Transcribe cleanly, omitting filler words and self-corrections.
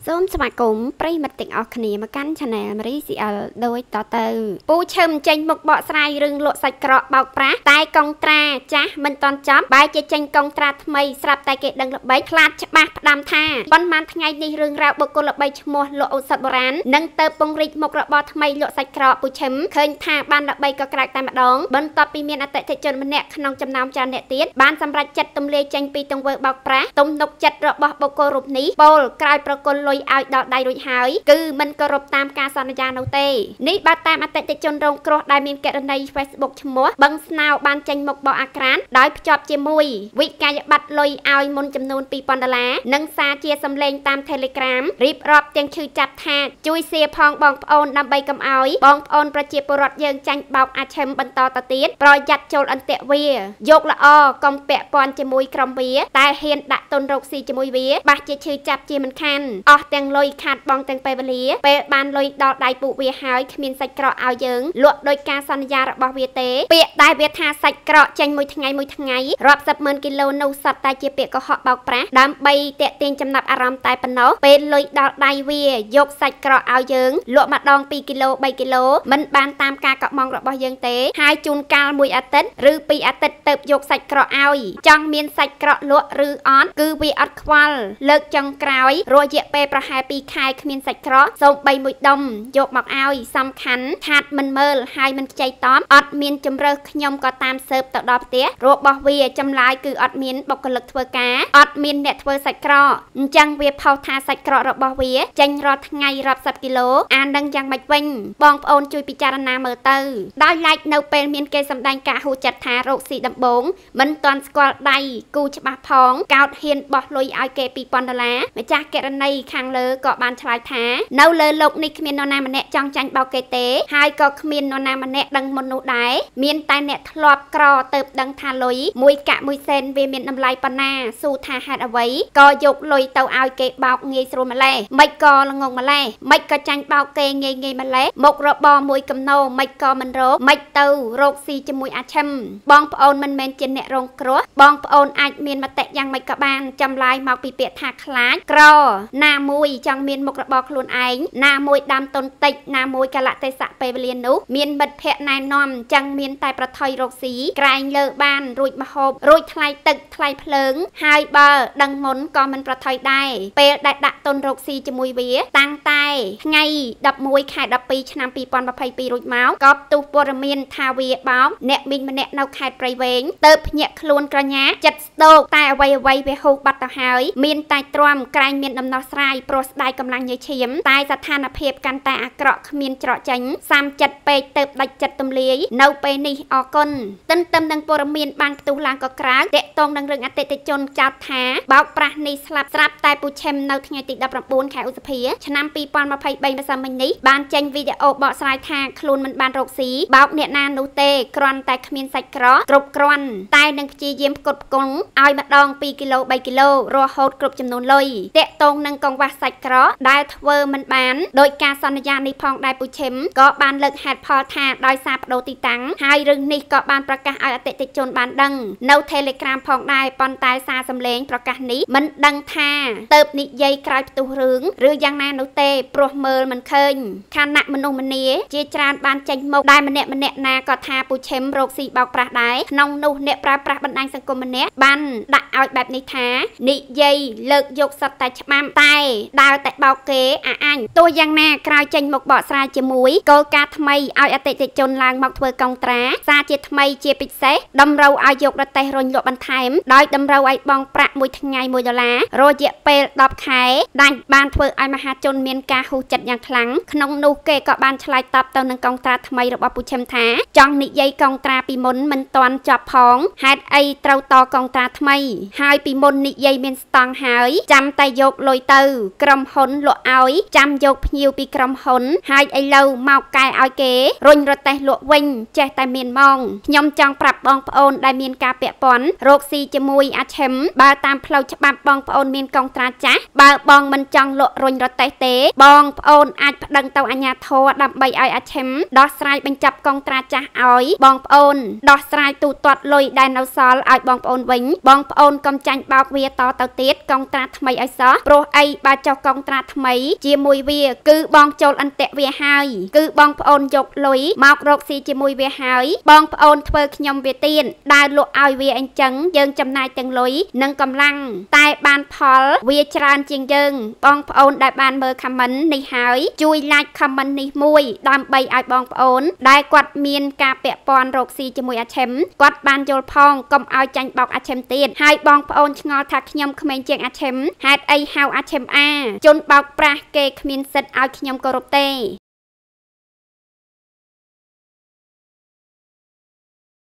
សូមស្វាគមន៍ប្រិយមិត្តទាំងអស់គ្នាមកកាន់ Channel Marie CL ដោយតទៅពូឈឹមចេញមុខបកស្រាយរឿងលក់សាច់ក្រកបោកប្រាស់តែកុងត្រាចាស់មិនតន់ចប់បែរជាចេញកុងត្រាថ្មីស្រាប់តែគេដឹងល្បីខ្លាចច្បាស់ផ្ដាំថាប៉ុន្មានថ្ងៃនេះរឿងរ៉ាវបុគ្គលល្បីឈ្មោះលក់ឱសថបុរាណនឹងទៅពង្រីកមុខរបរថ្មីលក់សាច់ក្រកពូឈឹមឃើញថាបានល្បីក៏ក្រាកតែម្ដងបន្ទាប់ពីមានអតិថិជនម្នាក់ក្នុងចំណោមច្រើនអ្នកទៀតបានសម្រេចចិត្តទម្លាយចេញពីទង្វើបោកប្រាស់ទំនុកចិត្តរបស់បុគ្គលរូបនេះពោលក្រោយប្រគល់លុយឲ្យដល់ដៃរួចហើយគឺមិនគោរពតាមការសន្យានោះទេនេះបើតាមអតិថិជនរងគ្រោះដែលមានករណី Facebook ឈ្មោះបឹងស្នោបានចេញមុខបោកអាក្រានដោយភ្ជាប់ជាមួយវិក័យប័ត្រលុយឲ្យមុនចំនួន $2000 និងសារជាសម្លេងតាម Telegram រៀបរាប់ទាំងឈឺចាប់ថាជួយសៀផងបងប្អូនដើម្បីកុំឲ្យបងប្អូនប្រជាពលរដ្ឋយើងចាញ់បោកអាឈឹមបន្តទៅទៀតប្រយ័ត្នចូលអន្ទាក់វាយកល្អកុំពាក់ព័ន្ធជាមួយក្រុមវាតែហ៊ានដាក់ទុនរកស៊ីជាមួយវាបាសជាឈឺចាប់ជាមិនខានអស់ទាំងលុយខាតបងទាំងពេលវេលាពេលបានលុយដល់ដៃពួកវាហើយគ្មានសាច់ក្រកឲ្យយើងលក់ដោយការសន្យារបស់វាទេពាក្យដែលវាថាសាច់ក្រកចេញមួយថ្ងៃរាប់សិបម៉ឺនគីឡូនោះសត្វតែជាពាក្យកុហកបោកប្រាស់ដើម្បីទាក់ទាញចំណាប់អារម្មណ៍តែប៉ុណ្ណោះពេលលុយដល់ដៃវាយកសាច់ក្រកឲ្យយើងលក់ម្ដង2គីឡូ3គីឡូមិនបានតាមការកក់ម៉ងរបស់យើងទេហើយជួនកាលមួយអាទិត្យឬ2អាទិត្យទៅយកសាច់ក្រកឲ្យចង់មានសាច់ក្រកលក់ឬអត់គឺវាអត់ខ្វល់លើកចុងក្រោយរយៈពេលប្រហែល2ខែគ្មានសាច់ក្រកសូមបីមួយដុំយកមកឲ្យសំខាន់ខាតមិនមើលហើយមិនខ្ចីតបអត់មានជំរើសខ្ញុំក៏តាមស៊ើបទៅដល់ផ្ទះរបស់វាចម្លើយគឺអត់មានបុគ្គលិកធ្វើការអត់មានអ្នកធ្វើសាច់ក្រកអញ្ចឹងវាផុសថាសាច់ក្រករបស់វាចេញរាល់ថ្ងៃរាប់សិបគីឡូអាននឹងយ៉ាងម៉េចវិញបងប្អូនជួយពិចារណាមើលទៅដោយឡែកនៅពេលមានគេសម្ដែងការហួចចិត្តថារកស៊ីដំបងមិនទាន់ស្គាល់ដៃគូច្បាស់ផងកោតហ៊ានបោះលុយឲ្យគេ$2000ម្ចាស់ករណីខាងលើក៏បានឆ្លើយថានៅលើលោកនេះគ្មាននរណាម្នាក់ចង់ចាញ់បោកគេទេហើយក៏គ្មាននរណាម្នាក់ដឹងមុននោះដែរមានតែអ្នកធ្លាប់ក្រទៅដឹងថាលុយមួយកាក់មួយសេនវាមានតម្លៃប៉ុណ្ណាស៊ូថាហេតុអ្វីក៏យកលុយទៅឲ្យគេបោកងាយស្រួលម្លេះមិនក៏ល្ងងម្លេះមិនក៏ចាញ់បោកគេងាយម្លេះមុខរបរមួយកំណោមិនក៏មិនរកមិនទៅរកស៊ីជាមួយអាឈឹមបងប្អូនមិនមែនជាអ្នករងគ្រោះបងប្អូនអាចមានមតិយ៉ាងម៉េចក៏បានចម្លើយមកពីពាក្យថាខ្លាចក្រណាមួយចង់មានមុខរបរខ្លួនឯងណាមួយដាំតុនតិចណាមួយកលៈទេសៈពេលវេលានោះមានមិត្តភ័ក្ដិណែនាំចឹងមានតែប្រថុយរកស៊ីក្រែងលើបានរួចមហូបរួចថ្លៃទឹកថ្លៃភ្លើងហើយបើដឹងមុនក៏មិនប្រថុយដែរពេលដែលដាក់តុនរកស៊ីជាមួយវាតាំងតែថ្ងៃ11ខែ12ឆ្នាំ2022រួចមកក៏ផ្ទុះព័ត៌មានថាវាបោកអ្នកមីងម្នាក់នៅខេត្តព្រៃវែងទៅភ្ញាក់ខ្លួនក្រញាចិត្តស្ដោកតែអ្វីវាហូបបាត់ទៅហើយមានតែទ្រាំក្រែងមានដំណោះស្រាយព្រោះស្ដាយកម្លាំងញើសឈាមតែស្ថានភាពកាន់តែអាក្រក់គ្មានច្រកចេញសាមចិត្តពេកទៅដាច់ចិត្តទម្លាយនៅពេលនេះអរគុណទន្ទឹមនឹងព័ត៌មានបានផ្ទុះឡើងក៏ក្រើកតាក់ទងនឹងរឿងអតិថិជនចោទថាបោកប្រាស់នេះស្រាប់តែពូឈឹមនៅថ្ងៃទី19ខែឧសភាឆ្នាំ2023ម្សិលមិញនេះបានចេញវីដេអូបកស្រាយថាខ្លួនមិនបានរកស៊ីបោកអ្នកណានោះទេគ្រាន់តែគ្មានសាច់ក្រកគ្រប់គ្រាន់តែនឹងព្យាយាមផ្គត់ផ្គង់ឲ្យម្ដង2គីឡូ3គីឡូរហូតគ្រប់ចំនួនលុយតាក់ទងនឹងកង្វះសាច់ក្រកដែលធ្វើមិនបានដោយការសន្យានេះផងដែរពូឈឹមក៏បានលើកហេតុផលថាដោយសារបដូរទីតាំងហើយរឿងនេះក៏បានប្រកាសឲ្យអតិថិជនបានដឹងនៅ Telegram ផងដែរប៉ុន្តែសារសម្លេងប្រកាសនេះមិនដឹងថាទៅនិយាយក្រោយផ្ទុះរឿងឬយ៉ាងណានោះទេព្រោះមើលមិនឃើញខណៈមនុស្សម្នាជាច្រើនបានចេញមុខដែលម្នាក់ណាក៏ថាពូឈឹមរកស៊ីបោកប្រាស់ដែរក្នុងនោះអ្នកប្រើប្រាស់បណ្ដាញសង្គមម្នាក់បានដាក់ឲ្យបែបនេះថានិយាយលើកយកសត្វតែច្បាំតែដើរតែបោកគេអញទោះយ៉ាងណាក្រោយចេញមកបកស្រាយជាមួយគោលការណ៍ថ្មីឲ្យអតិថិជនឡើងមកធ្វើកុងត្រាសារជាថ្មីជាពិសេសតម្រូវឲ្យយករទេះរុញលក់បន្ថែមដោយតម្រូវឲ្យបង់ប្រាក់មួយថ្ងៃ$1រយៈពេល10ខែដាច់បានធ្វើឲ្យមហាជនមានការហ៊ូចិត្តយ៉ាងខ្លាំងក្នុងនោះគេក៏បានឆ្លើយតបទៅនឹងកុងត្រាថ្មីរបស់ពូឈឹមថាចង់និយាយកុងត្រាពីមុនមិនទាន់ចប់ផងហេតុអីត្រូវតកុងត្រាថ្មីហើយពីមុននិយាយមានស្តង់ហើយចាំតែយកលុយទៅក្រុមហ៊ុនលក់ឲ្យចាំយកភ្ញៀវពីក្រុមហ៊ុនហើយឥឡូវមកកែឲ្យគេរុញរទេះលក់វិញចេះតែមានម៉ងខ្ញុំចង់ប្រាប់បងប្អូនដែលមានការពាក់ព័ន្ធរកស៊ីជាមួយអាឈឹមបើតាមផ្លូវច្បាប់បងប្អូនមានកុងត្រាចាស់បើបងមិនចង់លក់រុញរទេះទេបងប្អូនអាចប្តឹងទៅអាជ្ញាធរដើម្បីឲ្យអាឈឹមដោះស្រាយបញ្ចប់កុងត្រាចាស់ឲ្យបងប្អូនដោះស្រាយទូទាត់លុយដែលនៅសល់ឲ្យបងប្អូនវិញបងប្អូនកុំចាញ់បោកវាតទៅទៀតកុងត្រាថ្មីឲ្យសោះព្រោះអីបើបើចុះកងត្រាថ្មីជាមួយវាគឺបងចូលអន្តៈវាហើយគឺបងប្អូនយកលុយមករកស៊ីជាមួយវាហើយបងប្អូនធ្វើខ្ញុំវាទៀតដើរលក់ឲ្យវាអញ្ចឹងយើងចំណាយទាំងលុយនិងកម្លាំងតែបានផលវាច្រើនជាងយើងបងប្អូនដែលបានមើល comment នេះហើយជួយ like comment នេះមួយដើម្បីឲ្យបងប្អូនដែលគាត់មានការពាក់ព័ន្ធរកស៊ីជាមួយអាឆេមគាត់បានយល់ផងកុំឲ្យចាញ់បោកអាឆេមទៀតហើយបងប្អូនឆ្ងល់ថាខ្ញុំក្មេងជាងអាឆេមហេតុអីហៅអាឆេមអាជនបោកប្រាស់គេគ្មានសិទ្ធឲ្យខ្ញុំគោរពទេ